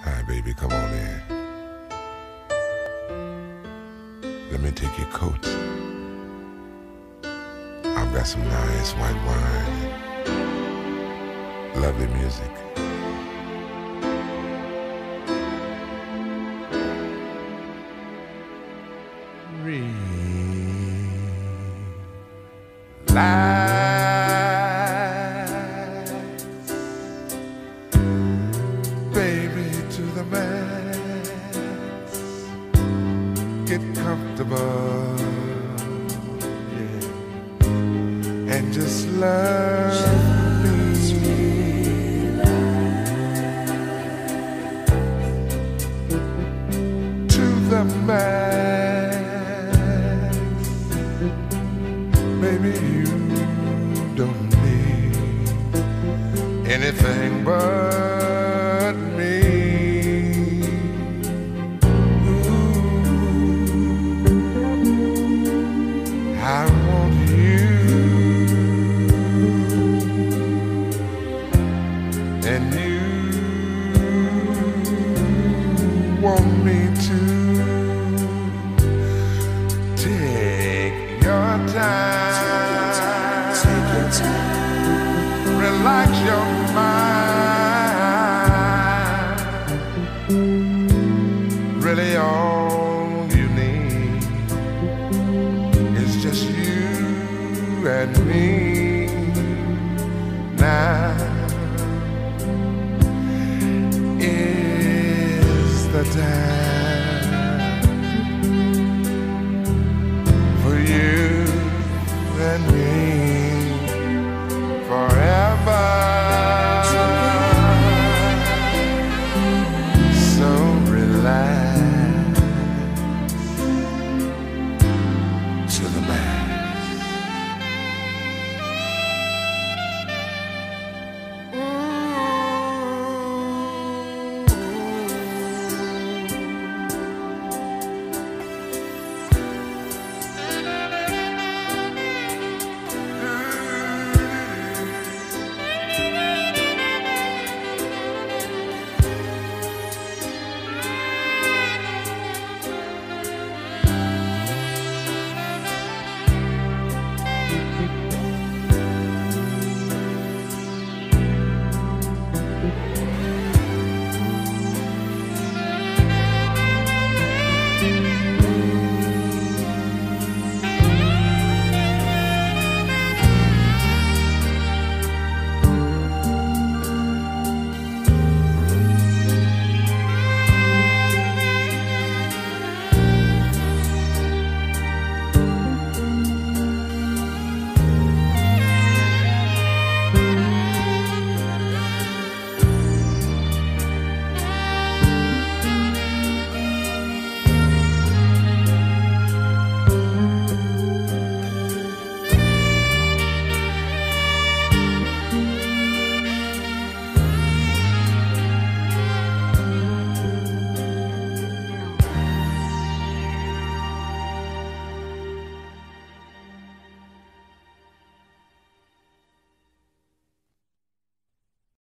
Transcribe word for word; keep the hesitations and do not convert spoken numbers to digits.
Hi, baby, come on in. Let me take your coat. I've got some nice white wine and lovely music. Relax, baby, to the max. Get comfortable, yeah, and just love me. To the max, baby, you don't need anything but me. Ooh, I want you, and you